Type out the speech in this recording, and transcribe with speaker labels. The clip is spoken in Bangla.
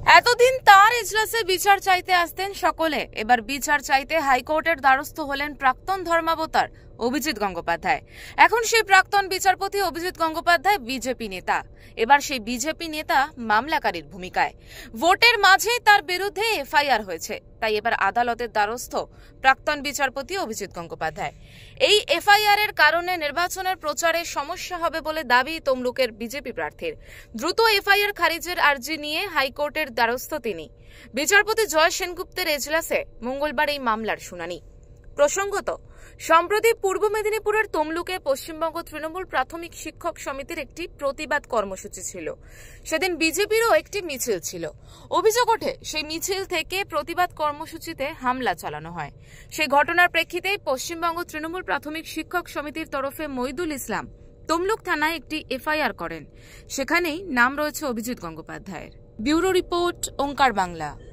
Speaker 1: এতদিন তার এজলাসে বিচার চাইতে আসতেন সকলে, এবার বিচার চাইতে হাইকোর্টের দ্বারস্থ হলেন প্রাক্তন ধর্মাবতার অভিজিৎ গঙ্গোপাধ্যায়। এখন সেই প্রাক্তন বিচারপতি অভিজিৎ গঙ্গোপাধ্যায় বিজেপি নেতা। এবার সেই বিজেপি নেতা মামলাকারীর ভূমিকায়। ভোটের মাঝেই তার বিরুদ্ধে এফআইআর হয়েছে, তাই এবার আদালতের দ্বারস্থ প্রাক্তন বিচারপতি অভিজিৎ গঙ্গোপাধ্যায়। এই এফআইআর এর কারণে নির্বাচনের প্রচারে সমস্যা হবে বলে দাবি তমলুকের বিজেপি প্রার্থীর। দ্রুত এফআইআর খারিজের আর্জি নিয়ে হাইকোর্টের দ্বারস্থ তিনি। বিচারপতি জয় সেনগুপ্তের এজলাসে মঙ্গলবার এই মামলার শুনানি। প্রসঙ্গত, সম্প্রতি পূর্ব মেদিনীপুরের তমলুকে পশ্চিমবঙ্গ তৃণমূল প্রাথমিক শিক্ষক সমিতির একটি প্রতিবাদ কর্মসূচি ছিল। সেদিন বিজেপিরও একটি মিছিল ছিল। অভিযোগ ওঠে, সেই মিছিল থেকে প্রতিবাদ কর্মসূচিতে হামলা চালানো হয়। সেই ঘটনার প্রেক্ষিতেই পশ্চিমবঙ্গ তৃণমূল প্রাথমিক শিক্ষক সমিতির তরফে মইদুল ইসলাম তমলুক থানায় একটি এফআইআর করেন। সেখানেই নাম রয়েছে অভিজিৎ গঙ্গোপাধ্যায়ের। Bureau report, Onkar Bangla.